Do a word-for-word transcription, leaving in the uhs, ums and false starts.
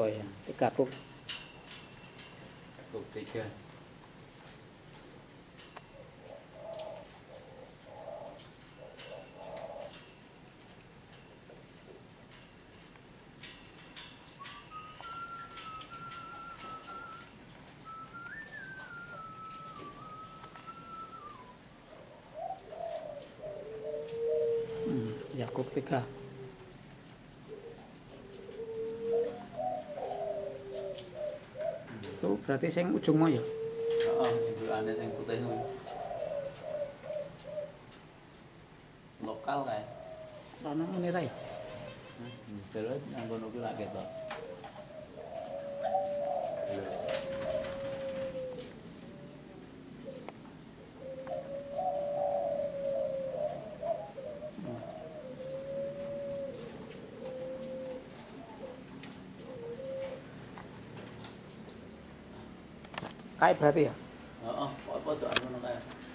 Oh ya, tiga kuk. Kuk tiga. Hmm, ya kuk tiga. Itu berarti sing ujung mau ya? Oh, ibu ane sing putih kuwi. Lokal kae. Ana ngene ta ya? Misalnya nang kono kuwi lak ketok. Kae berarti ya? Heeh, pokoke pojokan ngono kae.